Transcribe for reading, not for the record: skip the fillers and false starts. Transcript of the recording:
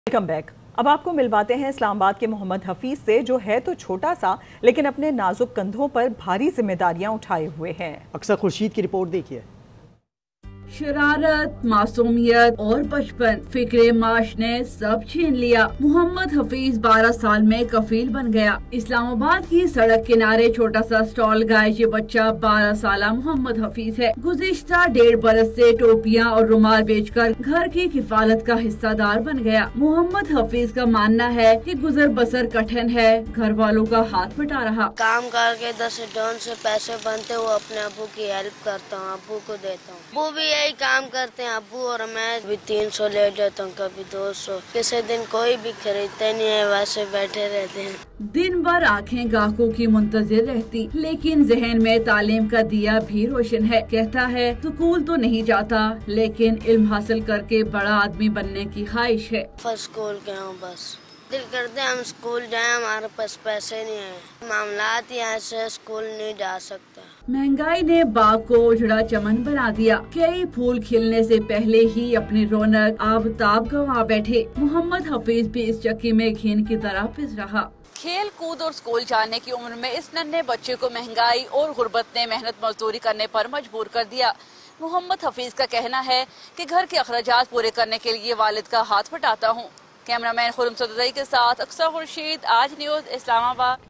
Welcome back. اب آپ کو ملواتے ہیں اسلام آباد کے محمد حفیظ سے، جو ہے تو چھوٹا سا لیکن اپنے نازک کندھوں پر بھاری ذمہ داریاں اٹھائے ہوئے ہیں۔ اکثر خورشید کی رپورٹ دیکھیے۔ شرارت، معصومیت اور بچپن، فکر معاش نے سب چھین لیا۔ محمد حفیظ 12 سال میں کفیل بن گیا۔ اسلام آباد کی سڑک کنارے چھوٹا سا سٹال گائے یہ بچہ 12 سالہ محمد حفیظ ہے۔ گزشتہ 1.5 برس سے ٹوپیاں اور رومال بیچ کر گھر کی کفالت کا حصہ دار بن گیا۔ محمد حفیظ کا ماننا ہے کہ گزر بسر کٹھن ہے، گھر والوں کا ہاتھ بٹا رہا۔ کام کر کے 10 ڈون سے پیسے بنتے وہ اپنے ابو کی ہیلپ کرتا ہوں، ابو کو دیتا ہوں۔ ابو بھی یہی کام کرتے ہیں، ابو اور میں بھی 300 لے جاتا ہوں، کبھی 200۔ کسی دن کوئی بھی خریدتے نہیں ہے، ویسے بیٹھے رہتے ہیں۔ دن بھر آنکھیں گاہکوں کی منتظر رہتی، لیکن ذہن میں تعلیم کا دیا بھی روشن ہے۔ کہتا ہے سکول تو نہیں جاتا لیکن علم حاصل کر کے بڑا آدمی بننے کی خواہش ہے۔ اسکول گیا ہوں، بس دل کرتے ہم اسکول جائیں، ہمارے پاس پیسے نہیں ہیں، معاملات ہی ایسے، اسکول نہیں جا سکتا۔ مہنگائی نے باغ کو اجڑا چمن بنا دیا، کئی پھول کھلنے سے پہلے ہی اپنی رونق آفتاب گنوا بیٹھے۔ محمد حفیظ بھی اس چکی میں گھین کی طرح پس رہا۔ کھیل کود اور اسکول جانے کی عمر میں اس ننھے بچے کو مہنگائی اور غربت نے محنت مزدوری کرنے پر مجبور کر دیا۔ محمد حفیظ کا کہنا ہے کہ گھر کے اخراجات پورے کرنے کے لیے والد کا ہاتھ بٹاتا ہوں۔ کیمرہ مین خرم صدر کے ساتھ اقصی خورشید، آج نیوز، اسلام آباد۔